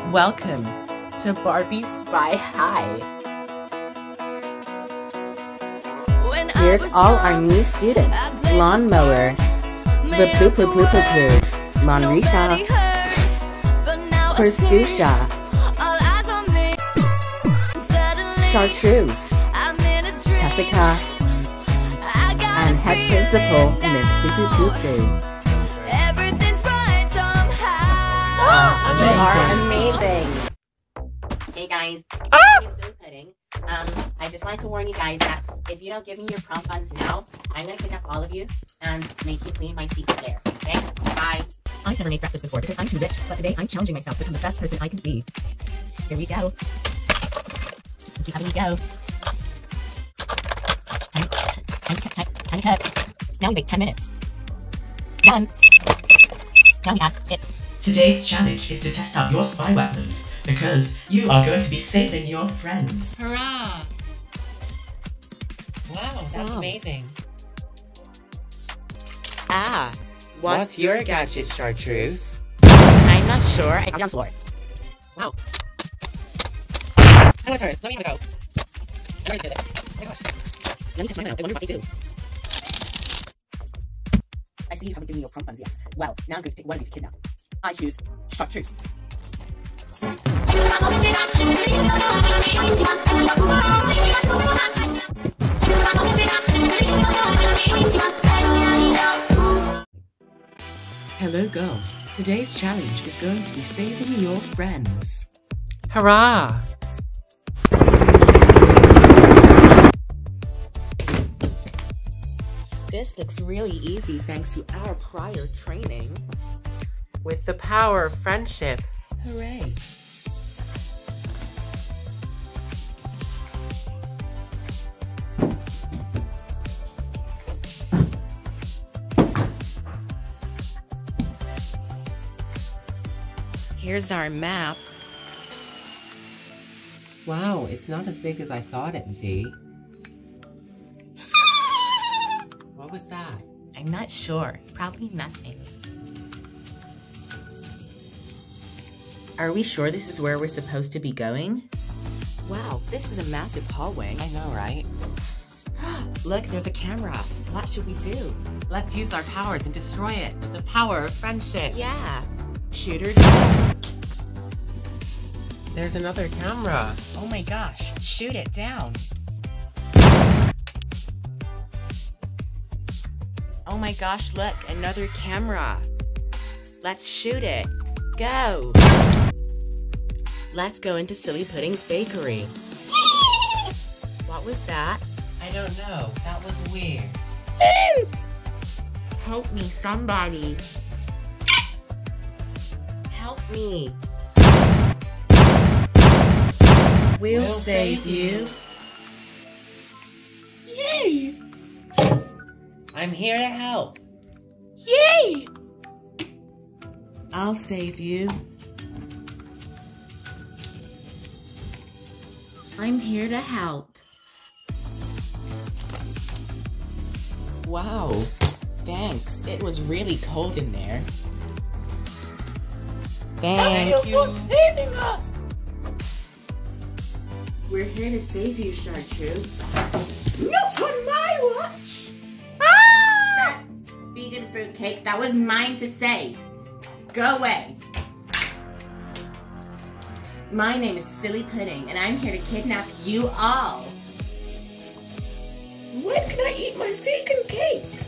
Welcome to Barbie Spy High. Here's all our new students. Lawnmower, the plu plu plu plu plu, Monrisha, Perstusha, Chartreuse, Tessica, and Head Principal Miss Plu Plu Plu Plu. They are amazing. Hey guys, it's Silly Pudding. I just wanted to warn you guys that if you don't give me your prom funds now, I'm gonna kidnap all of you and make you clean my secret lair. Thanks. Bye. I've never made breakfast before because I'm too rich, but today I'm challenging myself to become the best person I can be. Here we go. Let's see how we go. Time to cut. Now we wait 10 minutes. Done. Now we have it. Today's challenge is to test out your spy weapons, because you are going to be saving your friends. Hurrah! Wow, that's amazing. Ah, what's your gadget, Chartreuse? I'm not sure. I found on the floor. Wow. I'm gonna turn it. Let me have a go. I'm gonna do this. Oh my gosh. Let me test mine out. I wonder what they do. I see you haven't given me your prom funds yet. Well, now I'm going to pick one of you to kidnap. I choose Chartreuse. Hello girls, today's challenge is going to be saving your friends. Hurrah! This looks really easy thanks to our prior training. With the power of friendship. Hooray! Here's our map. Wow, it's not as big as I thought it'd be. What was that? I'm not sure. Probably nothing. Are we sure this is where we're supposed to be going? Wow, this is a massive hallway. I know, right? Look, there's a camera. What should we do? Let's use our powers and destroy it with the power of friendship. Yeah. Shoot her down. There's another camera. Oh my gosh, shoot it down. Oh my gosh, look, another camera. Let's shoot it. Go. Let's go into Silly Pudding's bakery. What was that? I don't know. That was weird. Help me, somebody. Help me. We'll save you. Yay! I'm here to help. Yay! I'll save you. I'm here to help. Wow, thanks. It was really cold in there. Thank you for saving us! We're here to save you, Chartreuse. Not on my watch! Ah! Shut! Vegan fruitcake, that was mine to say. Go away. My name is Silly Pudding, and I'm here to kidnap you all. When can I eat my vegan cake?